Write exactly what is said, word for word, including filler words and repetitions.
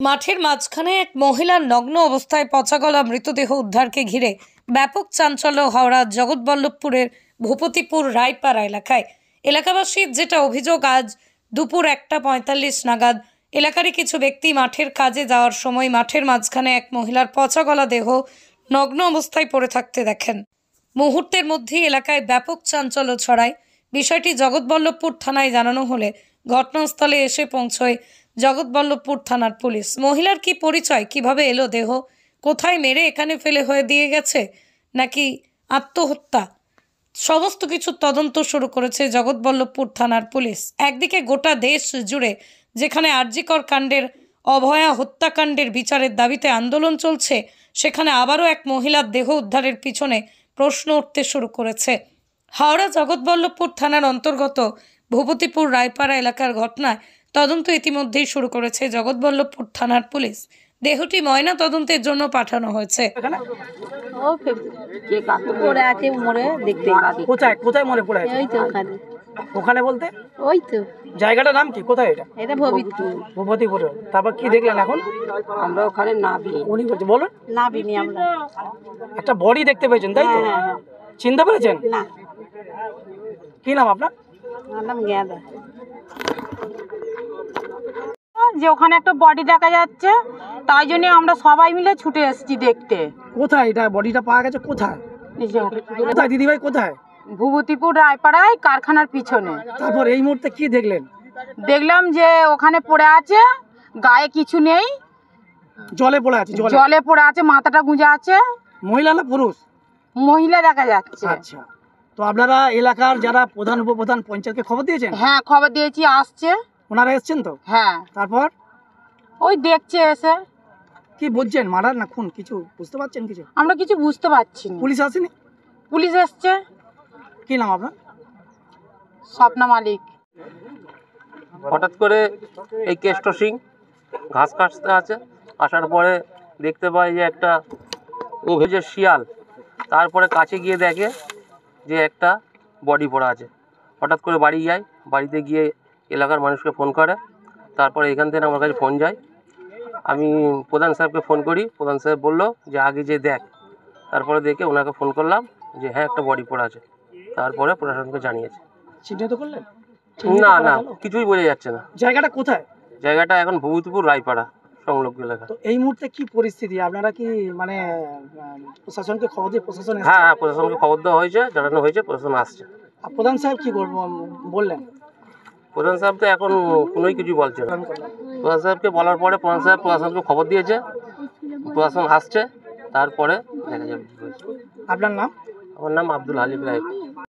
মাঠের মাঝখানে এক মহিলার নগ্ন অবস্থায় পচা গলা মৃতদেহ উদ্ধারকে ঘিরে ব্যাপক চাঞ্চল্য হাওড়ার জগৎবল্লভপুরের ভূপতিপুর রায়পাড়া এলাকায়। এলাকাবাসীর যেটা অভিযোগ, আজ দুপুর একটা পঁয়তাল্লিশ নাগাদ এলাকারই কিছু ব্যক্তি মাঠের কাজে যাওয়ার সময় মাঠের মাঝখানে এক মহিলার পচা গলা দেহ নগ্ন অবস্থায় পড়ে থাকতে দেখেন। মুহূর্তের মধ্যেই এলাকায় ব্যাপক চাঞ্চল্য ছড়ায়। বিষয়টি জগৎবল্লভপুর থানায় জানানো হলে ঘটনাস্থলে এসে পৌঁছয় জগৎবল্লভপুর থানার পুলিশ। মহিলার কি পরিচয়, কিভাবে এলো দেহ, কোথায় মেরে এখানে ফেলে হয়ে দিয়ে গেছে নাকি আত্মহত্যা, সমস্ত কিছু তদন্ত শুরু করেছে জগৎবল্লভপুর থানার পুলিশ। একদিকে গোটা দেশ জুড়ে যেখানে আরজিকর কাণ্ডের অভয়া হত্যাকাণ্ডের বিচারের দাবিতে আন্দোলন চলছে, সেখানে আবারও এক মহিলার দেহ উদ্ধারের পিছনে প্রশ্ন উঠতে শুরু করেছে। হাওড়া জগৎবল্লভপুর থানার অন্তর্গত ভূপতিপুর রায়পাড়া এলাকার ঘটনায় তদন্ত ইতিমধ্যেই শুরু করেছে জগৎবল্লভপুর থানার পুলিশ। দেহটি ময়না তদন্তের জন্য পাঠানো হয়েছে। কোথায় কোথায় মরে পড়ে আছে? ওই তো ওখানে। ওখানে বলতে ওই তো জায়গাটার নাম কি? কোথায় এটা? এটা ভবিপুর। ভূপতিপুরে। তারপর কি দেখলেন এখন? আমরা ওখানে নাবি উনি বলছে বলুন। নাবিনি আমরা। একটা বডি দেখতে পেয়েছেন, তাই তো? হ্যাঁ, হ্যাঁ, হ্যাঁ। চিনতে পেরেছেন? না, কি নাম আপনার? আমার নাম গেঁদা। যে ওখানে একটা বডি দেখা যাচ্ছে, তাই জন্য আমরা সবাই মিলে ছুটে এসেছি দেখতে। কোথায় এটা বডিটা পাওয়া গেছে? কোথায় এই যে কোথায় দিদি ভাই, কোথায়? ভূপতিপুর রায়পাড়ায় কারখানার পিছনে। তারপর এই মুহূর্তে কি দেখলেন? দেখলাম যে ওখানে পড়ে আছে, গায়ে কিছু নেই, জলে পড়ে আছে। জলে জলে পড়ে আছে, মাথাটা গুঁজে আছে। মহিলা না পুরুষ? মহিলা দেখা যাচ্ছে। আচ্ছা, তো আপনারা এলাকার যারা প্রধান উপপ্রধান পঞ্চায়েতকে খবর দিয়েছেন? হ্যাঁ, খবর দিয়েছি, আসছে। ওনারা এসছেন তো? হ্যাঁ, তারপর ওই দেখছে এসে। কি বুঝছেন, মার্ডার না খুন? কিছু বুঝতে পারছেন? কিছু আমরা কিছু বুঝতে পারছি না। পুলিশ আসেনি? পুলিশ এসছে। কি নাম আপনার? স্বপ্না মালিক। হঠাৎ করে এই কেষ্ট সিং ঘাস কাটতে আছে, আসার পরে দেখতে পাই যে একটা অভিযোগ শিয়াল, তারপরে কাছে গিয়ে দেখে যে একটা বডি পড়া আছে। হঠাৎ করে বাড়ি যায়, বাড়িতে গিয়ে এলাকার মানুষকে ফোন করে, তারপরে এখান থেকে আমার কাছে ফোন যায়। আমি প্রধান সাহেবকে ফোন করি, প্রধান সাহেব বললো যে আগে যে দেখ। তারপরে দেখে ওনাকে ফোন করলাম যে হ্যাঁ একটা বডি পড়া আছে। তারপরে প্রশাসনকে জানিয়েছে। চিহ্নিত করলেন? না না, কিছুই বোঝা যাচ্ছে না। জায়গাটা কোথায়? জায়গাটা এখন ভূপতিপুর রায়পাড়া সংলগ্ন এলাকা। তো এই মুহূর্তে কি পরিস্থিতি? আপনারা কি মানে প্রশাসনকে খবর দিয়ে প্রশাসন? হ্যাঁ হ্যাঁ, প্রশাসনকে খবর দেওয়া হয়েছে, জানানো হয়েছে, প্রশাসন আসছে। প্রধান সাহেব কি বললেন? প্রধান সাহেব তো এখন কোনোই কিছু বলছে না। প্রধান সাহেবকে বলার পরে প্রধান সাহেব প্রশাসনকে খবর দিয়েছে, প্রশাসন আসছে, তারপরে দেখা যাবে। আপনার নাম? আমার নাম আব্দুল হালিম রায়।